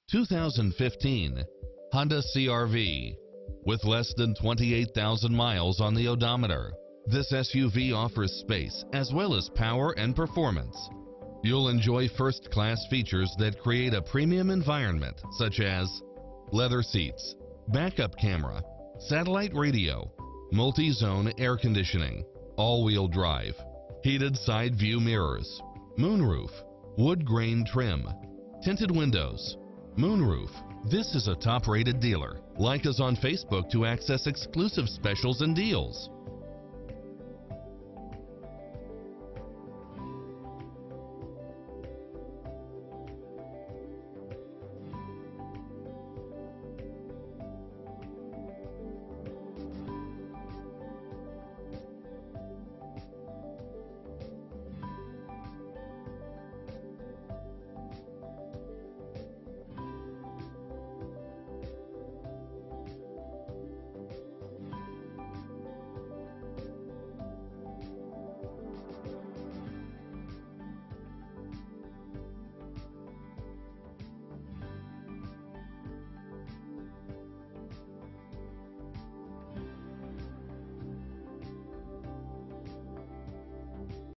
2015 Honda CR-V. With less than 28,000 miles on the odometer, this SUV offers space as well as power and performance. You'll enjoy first-class features that create a premium environment, such as leather seats, backup camera, satellite radio, multi-zone air conditioning, all-wheel drive, heated side view mirrors, moonroof, wood grain trim, tinted windows, moonroof. This is a top-rated dealer. Like us on Facebook to access exclusive specials and deals.